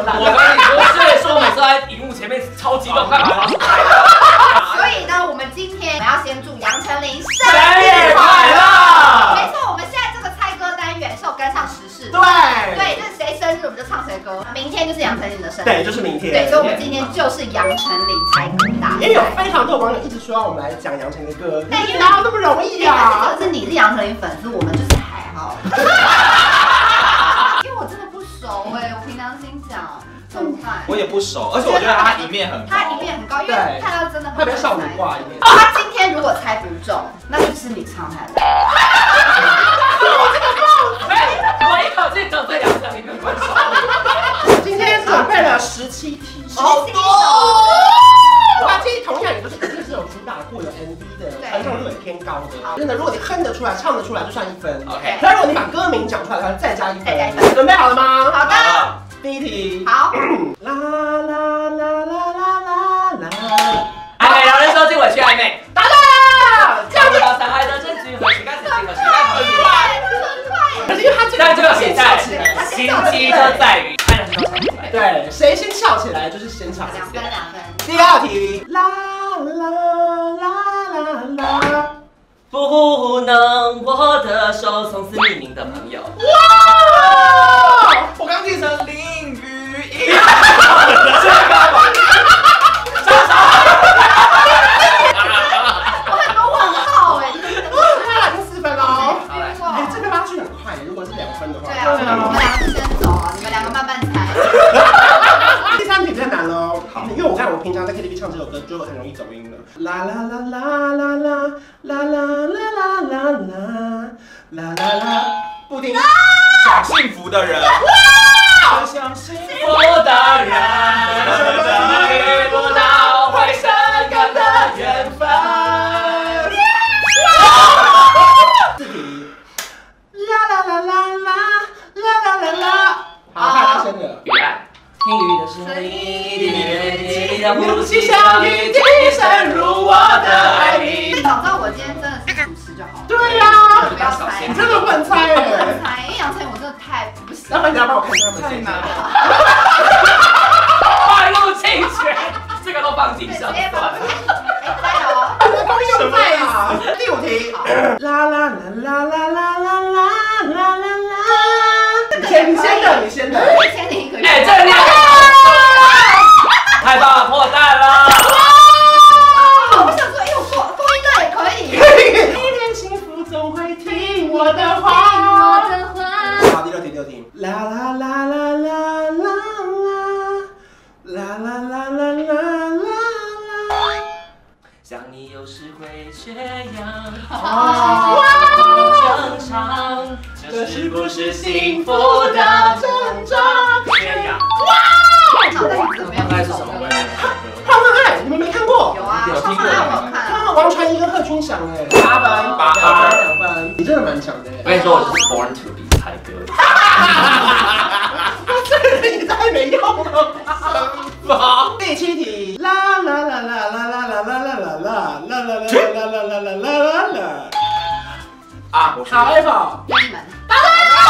我跟你不是说每次在荧幕前面超激动干嘛？ 所以呢，我们今天要先祝杨丞琳生日快乐！ 没错，我们现在这个猜歌单元是有跟上时事。对，就是谁生日我们就唱谁歌。明天就是杨丞琳的生日。 对，就是明天。 对，所以我们今天就是杨丞琳猜歌大赛。 因为有非常多网友一直说要我们来讲杨丞琳的歌，哪有那么容易啊？ 可是你是杨丞琳粉丝，我们就是还好。因为我真的不熟哎，我凭良心讲。 我也不熟，而且我觉得他一面很高， 他一面很高，因为看到真的很特别少女挂一面。 他今天如果猜不中，那就是你唱太烂。 我一口气得罪杨丞琳的观众。 今天准备了17题， 好多。 哇，这同样也都是一定是有主打过有 MV 的，传唱度也偏高的。真的，如果你哼得出来、唱得出来，就算1分。 OK。 那如果你把歌名讲出来的话，再加1分。准备好了吗？ 好的。 第一题。 好。 啦啦啦啦啦啦啦。 暧昧让人受尽委屈，暧昧。 答对。 找不到伤害的证据和情感曾经和情感很快。 可是因为他这个就要写在心机就在于看人都唱出来。 对，谁先笑起来就是先唱。 2分。 第二题。啦啦啦啦啦。 不能握的手，从此匿名的朋友。 哇！我刚记成淋雨一。 我很多问号哎， 他已经4分哦。 哎， 这个拉锯很快，如果是2分的话。 对啊，我们2个先走啊，你们2个慢慢猜。 第3题比较难喽，因为我看我平常在 KTV 唱这首歌就很容易走音了。啦啦啦啦啦啦啦啦啦啦啦啦啦，布丁。 想幸福的人， 想幸福的人，遇不到会深刻的缘分。 4题。啦啦啦啦啦啦啦啦啦。好，太大声了。 雨爱，听雨的声音，滴答呼吸像雨滴渗入我的爱你。 那早知道我今天真的是主持就好。 对呀， 不要猜， 你真的不能猜哎。 不能猜，因为杨丞琳我真的太不行。 要不然你要帮我看一下他们太难了。 快入侵权，这个都放地上算了。 加油！ 什么呀？第5题。啦啦啦啦啦啦啦啦啦啦啦。你先的。 签你1个月。 哎，这个亮。太棒了，破蛋了。 我想说，我过一段也可以。 一点幸福总会听我的话。好，第6题。啦啦啦啦啦啦啦啦啦啦啦啦。 想你有时会缺氧， 哇， 正常，这是不是幸福的征兆？缺氧。 哇！脑袋里怎么样？ 那是什么歌？ 胖胖爱，你们没看过？ 有啊， 有听过。 我看。 他们王传一跟贺军翔哎，8分，2分，你真的蛮强的。 我跟你说，我就是 born to be 猜歌。 这个人也太没用了吧！第7题，啦啦啦啦啦啦啦啦啦啦啦啦啦啦啦啦啦啦。 啊， 好 Apple， 你们。 答对！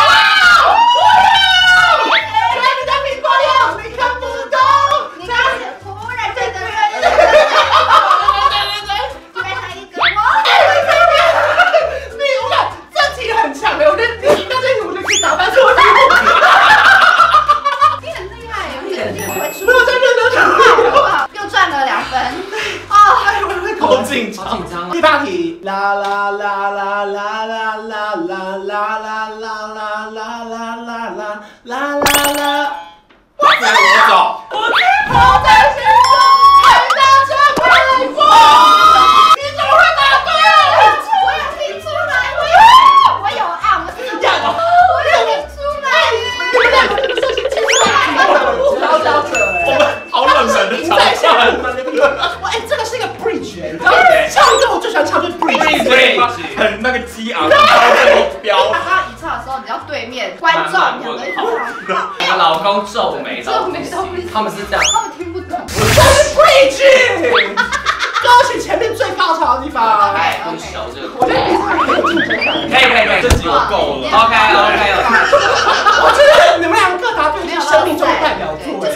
你的苹果柚，你看不懂。 你看，突然觉得再来一个我。 我看这题很强哎，我觉得你到这题我就可以打翻所有题目。 你很厉害，有点会输。 没有在认真讲。 又赚了2分。哦， 好紧张， 好紧张啊！ 第8题，啦啦啦啦啦啦啦啦啦啦啦啦啦啦啦啦。 我走。 我在心中看到这快活。你怎么会答对？ 我有听出来，我有啊，我有听出来。 你们2个这个射线技术佼佼者哎。 我们好冷门的挑战。 哇，哎，这个是一个 bridge 哎，你知道吗？唱歌我最喜欢唱就是 bridge， 很那个激昂，很飙。 他一唱的时候，你要对面观众2个一起唱。 我的老公皱眉到不行，他们是这样。 他们听不懂。 这是 bridge， 歌曲前面最高潮的地方。 哎，不熟这个。 我觉得比赛很有竞争感。 可以， 这集我够了。 OK。 我觉得你们2个答对是生命中的代表作。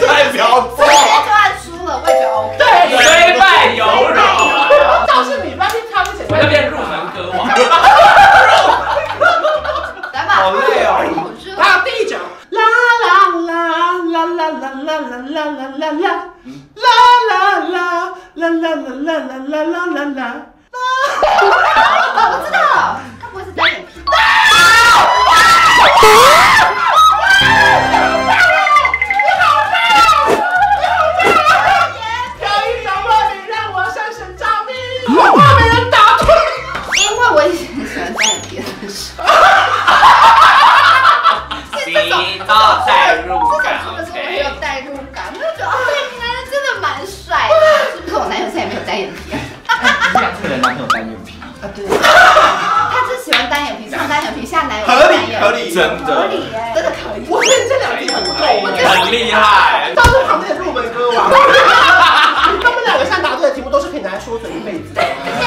累哦。 还有第一种，啦啦啦啦啦啦啦啦啦啦啦啦，啦啦啦啦啦啦啦啦啦啦。 我知道，他不会是单眼皮。 真的， 真的可以。 我觉得这两题很够， 很厉害。 当时旁边的入门歌王，他们两个现在答对的题目都是可以拿来说嘴一辈子的。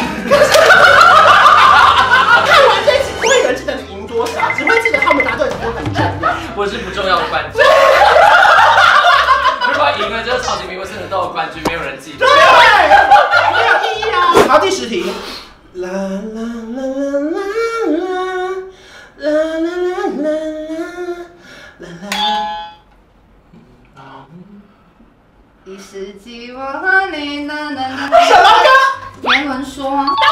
看完这一集，不会有人记得你赢多少，只会记得他们答对的题目很重要。 我是不重要的冠军。如果赢了就是超级迷惑生的都有冠军，没有人记得。 对，没有意义啊。好，第10题。啦啦啦啦啦啦啦啦啦啦啦。 一世纪我和你啦啦啦。 什么歌？ 言文说。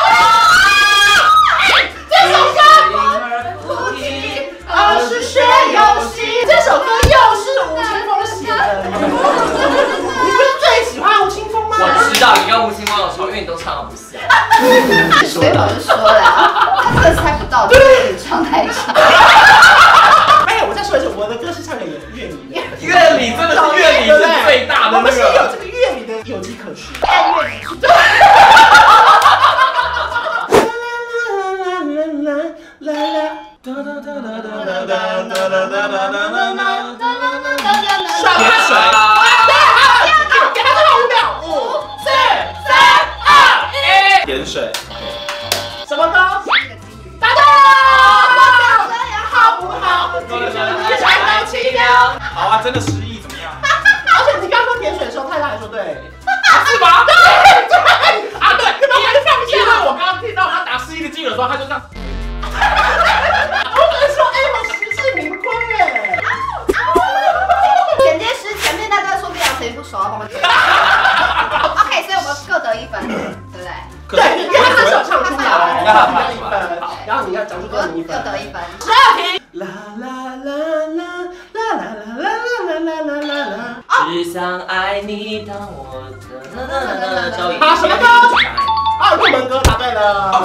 这首歌。20学游戏。这首歌又是吴青峰写的。你不是最喜欢吴青峰吗？ 我知道你跟吴青峰有仇，因为你都唱的不像。 所以我就说了，他这个猜不到，就是你唱太长。 哎，我再说一次，我的歌是唱给乐迷的。 乐理真的是乐理是最大的那我们是有个。 这个乐迷的有迹可循。 但乐理耍开水。给他最后5秒，5、4、3、2、1。 盐水。 什么歌？答对。好不好？ 好啊，真的失忆怎么样？ 而且你刚刚说点水的时候，太太还说对。 是吗？ 对啊，对，你们还放下。 因为我刚刚听到他打失忆的记的时候，他就这样。 我只能说，哎，我实至名归哎。 剪接师前面那段说不了谁不熟，要帮我剪。OK， 所以我们各得1分，对不对？ 对，因为他是有唱出来， 那得1分，然后你要讲出歌名1分。 各得1分。 12题。啦啦啦啦啦啦啦啦啦啦啦啦。 只想爱你，当我的周一。 好，什么歌？啊，入门歌答对了。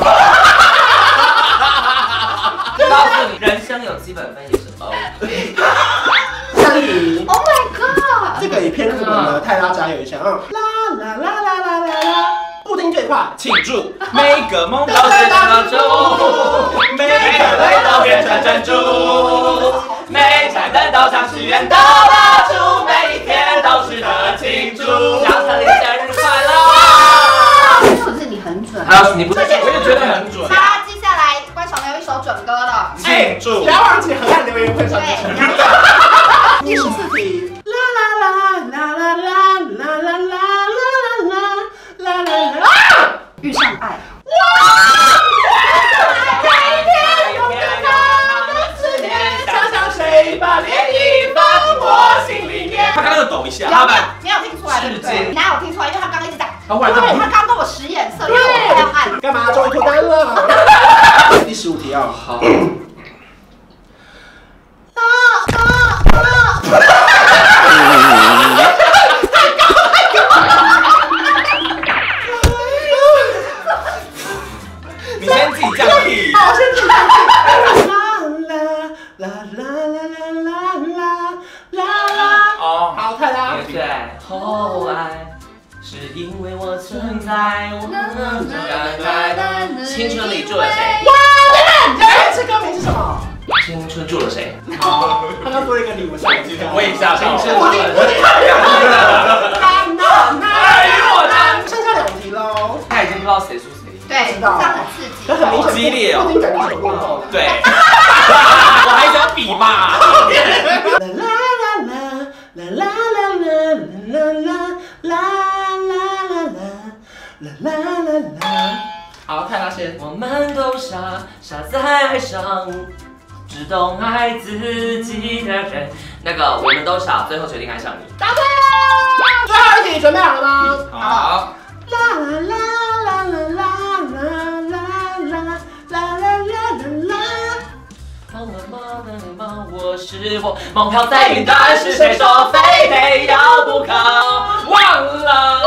告诉你，人生有基本分也是 OK。 下一题。 Oh my god！ 这个也偏入门了，泰拉加油一下啊！啦啦啦啦啦啦啦，布丁最快， 庆祝每个梦都是当初，每个泪都变成珍珠，每盏灯都像许愿的蜡烛，每一天都值得庆祝。 杨丞琳生日快乐！ 是不是你很准？ 还有你不是，我也觉得很准。 好，接下来观赏有一首准歌了。 庆祝！ 不要忘记河岸留言会上。 对， 第14题。啦啦啦啦啦啦啦啦啦啦啦啦啦！ 遇上爱。 哇！每天拥有他的思念，想想谁把涟漪放我心里面。 他刚刚抖一下， 他们没有听出来，对不对？你哪有听出来？因为他刚刚一直在。对，他刚跟我使眼色，因为我还要按。 干嘛？终于脱单了。第15题啊，好。 你先自己降 key。 好，我先自己降 key。啦啦啦啦啦啦啦啦。哦，好，泰拉。 对，后爱是因为我存在，我能青春里住了谁？ 哇，你这歌名是什么？ 青春住了谁？ 他刚多了一个礼物上去， 我也吓到。 青春住了谁？ 剩下2题喽。 他已经不知道谁输谁赢。 对，这样很刺激。 很明显， 激烈哦。 不仅感觉是有运动。 对。我还想比嘛。 啦啦啦啦啦啦啦啦啦啦啦啦啦。好，泰拉先。 我们都傻在爱上，只只懂爱自己的人。那个我们都傻，最后决定爱上你。 答对了。最后一题准备好了吗？ 好。 啦啦啦啦啦啦啦啦啦啦啦啦。 我是我，梦飘在云端，是谁说非得要不可？忘了。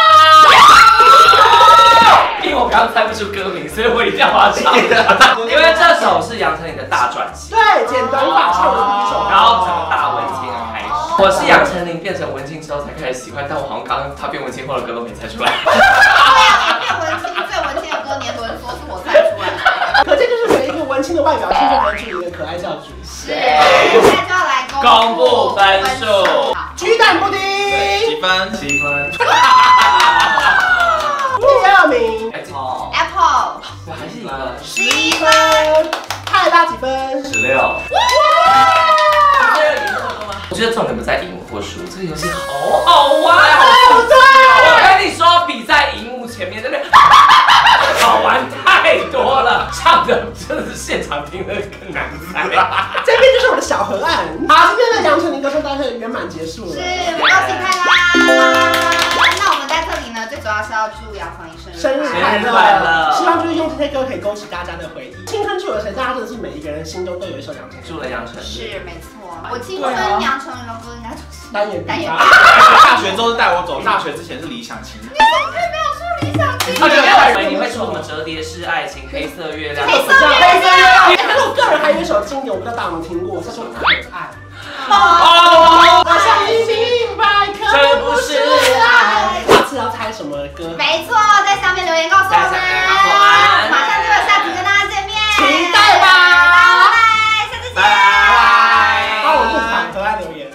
因为我刚刚猜不出歌名，所以我一定要把它唱。因为这首是杨丞琳的大转型， 对，剪短发唱的第一首， 然后整个大文青开始。我是杨丞琳变成文青之后才开始喜欢，但我好像刚刚她变文青后的歌都没猜出来。 对啊，变文青最文青的歌，年轮说是我猜出来的。 可见就是每一个文青的外表，青春男主的可爱教主。 是，现在就要来公布分数。 鸡蛋布丁几分？ 7分。 第二名 Apple， 我还是一个 11分。 泰拉几分 16。哇！我觉得重点不在赢或输，这个游戏好好玩， 对不对？ 我跟你说，比在荧幕前面那边好玩太多了，唱的真的是现场听的更难猜。 这边就是我的小河岸。好，今天的杨丞琳歌声大会圆满结束了。 是，恭喜泰拉。那我们在这里呢，最主要是要祝杨丞琳生日快乐。 希望就是用这些歌可以勾起大家的回忆。青春住了谁？大家真的是每一个人心中都有一首杨丞琳。 祝了杨丞琳。 是，没错。我青春杨丞琳的歌应该就是单眼皮。 大学都是带我走，大学之前是理想情人。 你怎么可以没有说理想情我人？ 以为你会说什么折叠式爱情、黑色月亮。 黑色月亮。 但是我个人还有一首经典，我不知道大家有没有听过，叫做《可爱》。 哦， 我想你明白，可不是爱。下次要猜什么歌？ 没错，在下面留言告诉我们。马上就有下集跟大家见面， 期待吧！ 拜拜，下次见。 拜拜。 帮我录反可爱留言。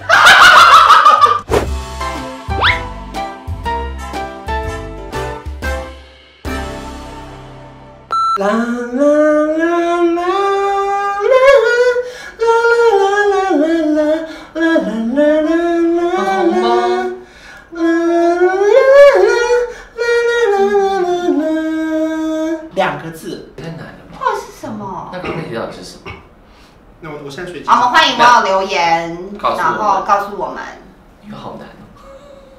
啦啦啦啦啦啦啦啦啦啦啦。2个字， 太难了吧？ 或是什么？ 那刚才提到的是什么？ 那我现在学。 好，我们欢迎网友留言， 告诉我们然后告诉我们。